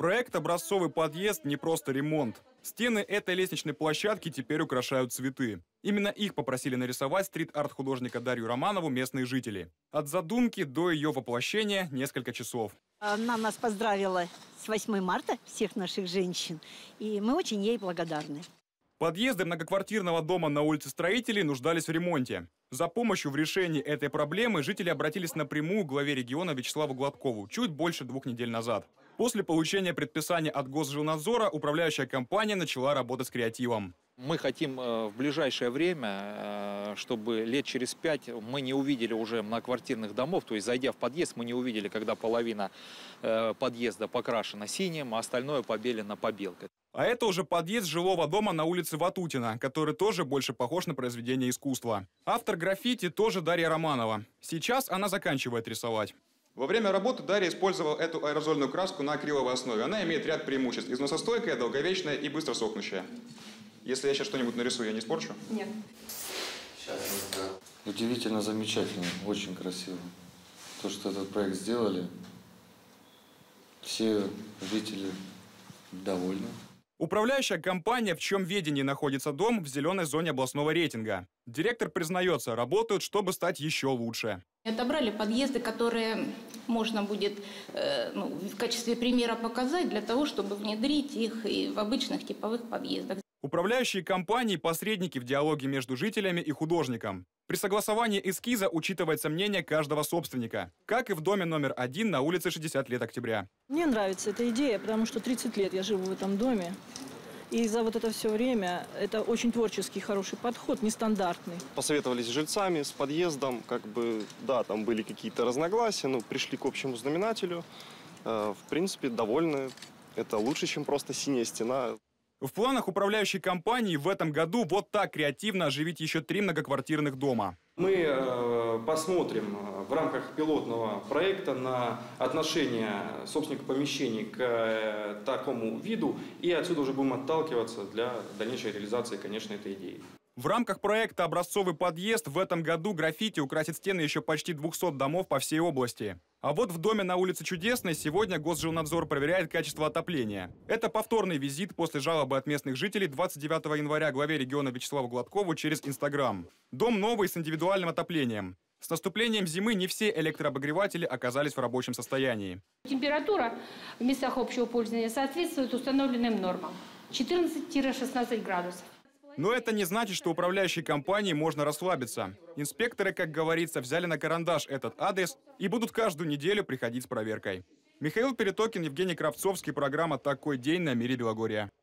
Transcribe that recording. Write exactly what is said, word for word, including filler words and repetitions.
Проект «Образцовый подъезд» не просто ремонт. Стены этой лестничной площадки теперь украшают цветы. Именно их попросили нарисовать стрит-арт-художника Дарью Романову местные жители. От задумки до ее воплощения несколько часов. Она нас поздравила с восьмым марта, всех наших женщин, и мы очень ей благодарны. Подъезды многоквартирного дома на улице Строителей нуждались в ремонте. За помощью в решении этой проблемы жители обратились напрямую к главе региона Вячеславу Гладкову чуть больше двух недель назад. После получения предписания от Госжилнадзора управляющая компания начала работать с креативом. Мы хотим в ближайшее время, чтобы лет через пять мы не увидели уже многоквартирных домов, то есть зайдя в подъезд, мы не увидели, когда половина подъезда покрашена синим, а остальное побелено побелкой. А это уже подъезд жилого дома на улице Ватутина, который тоже больше похож на произведение искусства. Автор граффити тоже Дарья Романова. Сейчас она заканчивает рисовать. Во время работы Дарья использовала эту аэрозольную краску на акриловой основе. Она имеет ряд преимуществ: износостойкая, долговечная и быстро сохнущая. Если я сейчас что-нибудь нарисую, я не испорчу? Нет. Удивительно замечательно, очень красиво. То, что этот проект сделали, все жители довольны. Управляющая компания, в чьем ведении находится дом, в зеленой зоне областного рейтинга. Директор признается, работают, чтобы стать еще лучше. Отобрали подъезды, которые можно будет э, ну, в качестве примера показать, для того, чтобы внедрить их и в обычных типовых подъездах. Управляющие компании – посредники в диалоге между жителями и художником. При согласовании эскиза учитывается мнение каждого собственника, как и в доме номер один на улице шестьдесят лет октября. Мне нравится эта идея, потому что тридцать лет я живу в этом доме. И за вот это все время это очень творческий, хороший подход, нестандартный. Посоветовались с жильцами, с подъездом, как бы, да, там были какие-то разногласия, но пришли к общему знаменателю. Э, в принципе, довольны. Это лучше, чем просто синяя стена. В планах управляющей компании в этом году вот так креативно оживить еще три многоквартирных дома. Мы э, посмотрим в рамках пилотного проекта на отношение собственника помещений к э, такому виду, и отсюда уже будем отталкиваться для дальнейшей реализации, конечно, этой идеи. В рамках проекта «Образцовый подъезд» в этом году граффити украсит стены еще почти двухсот домов по всей области. А вот в доме на улице Чудесной сегодня Госжилнадзор проверяет качество отопления. Это повторный визит после жалобы от местных жителей двадцать девятого января главе региона Вячеславу Гладкову через Инстаграм. Дом новый с индивидуальным отоплением. С наступлением зимы не все электрообогреватели оказались в рабочем состоянии. Температура в местах общего пользования соответствует установленным нормам – четырнадцать-шестнадцать градусов. Но это не значит, что управляющей компании можно расслабиться. Инспекторы, как говорится, взяли на карандаш этот адрес и будут каждую неделю приходить с проверкой. Михаил Перетокин, Евгений Кравцовский, программа «Такой день» на Мире Белогорья.